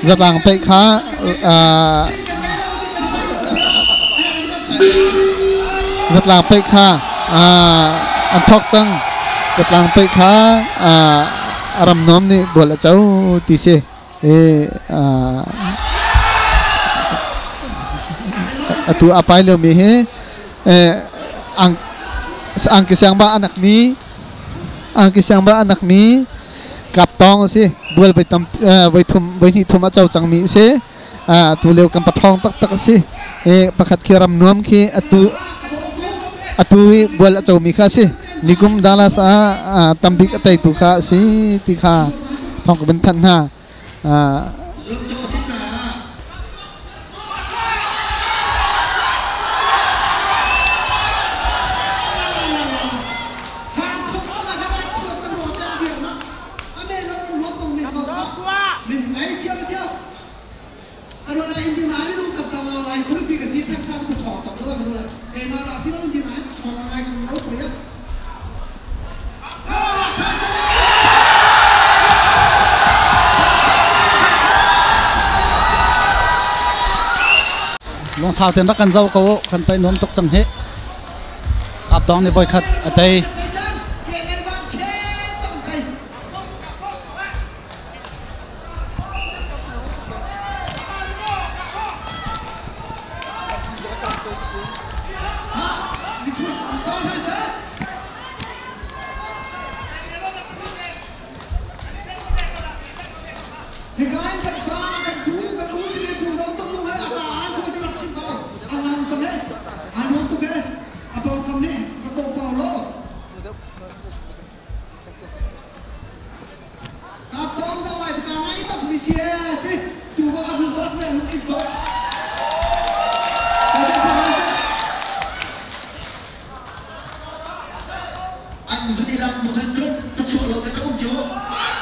giật làng pe khá giật làng pe khá ăn thóc chăng giật làng pe khá ram nom ni bola cháu tí xe tu apai lo mi he ang kisang ba anak mi kap tong si bual bai tam bai ni thuma chau chang mi se tu leu kam pathong tak si pakhat khiram nuam khi atu bual chau mi kha si nikum dala sa tambik atai tu kha si ti kha thong ko ben than ha long sao tiền rắc ăn rau câu khăn tay nón tóc chăm hết áp tong này bơi khát ở đây anh vẫn đi làm một lần chút thật sự là cái công chiếu